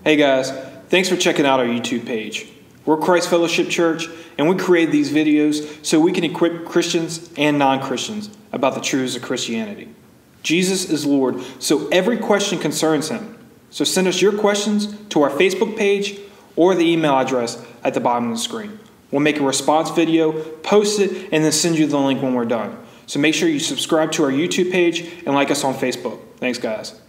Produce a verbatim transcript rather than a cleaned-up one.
Hey guys, thanks for checking out our YouTube page. We're Christ Fellowship Church, and we create these videos so we can equip Christians and non-Christians about the truths of Christianity. Jesus is Lord, so every question concerns him. So send us your questions to our Facebook page or the email address at the bottom of the screen. We'll make a response video, post it, and then send you the link when we're done. So make sure you subscribe to our YouTube page and like us on Facebook. Thanks, guys.